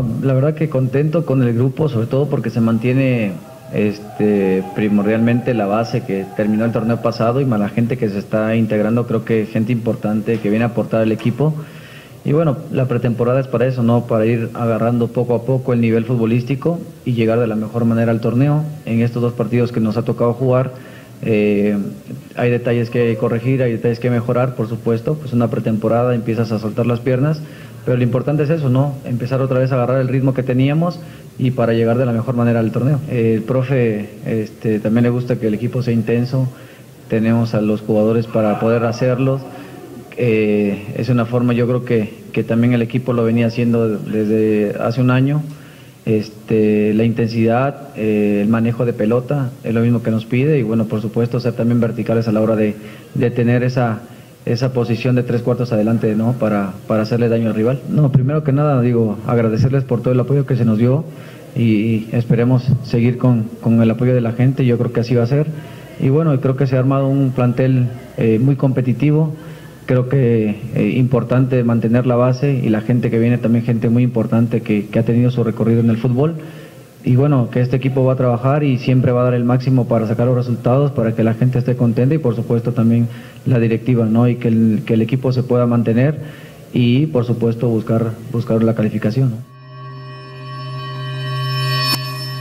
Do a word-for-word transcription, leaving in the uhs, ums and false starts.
No, la verdad que contento con el grupo, sobre todo porque se mantiene este, primordialmente la base que terminó el torneo pasado y más la gente que se está integrando, creo que gente importante que viene a aportar al equipo. Y bueno, la pretemporada es para eso, ¿no? Para ir agarrando poco a poco el nivel futbolístico y llegar de la mejor manera al torneo. En estos dos partidos que nos ha tocado jugar, eh, hay detalles que corregir, hay detalles que mejorar, por supuesto. Pues una pretemporada, empiezas a soltar las piernas, pero lo importante es eso, ¿no? Empezar otra vez a agarrar el ritmo que teníamos y para llegar de la mejor manera al torneo. Eh, el profe este, también le gusta que el equipo sea intenso, tenemos a los jugadores para poder hacerlos. Eh, es una forma, yo creo que, que también el equipo lo venía haciendo desde hace un año. Este, la intensidad, eh, el manejo de pelota es lo mismo que nos pide y bueno, por supuesto ser también verticales a la hora de, de tener esa, esa posición de tres cuartos adelante, ¿no? para, para hacerle daño al rival. No, primero que nada digo agradecerles por todo el apoyo que se nos dio y, y esperemos seguir con, con el apoyo de la gente, yo creo que así va a ser y bueno, creo que se ha armado un plantel eh, muy competitivo. Creo que es eh, importante mantener la base y la gente que viene también gente muy importante que, que ha tenido su recorrido en el fútbol y bueno, que este equipo va a trabajar y siempre va a dar el máximo para sacar los resultados, para que la gente esté contenta y por supuesto también la directiva, ¿no? Y que el, que el equipo se pueda mantener y por supuesto buscar, buscar la calificación, ¿no?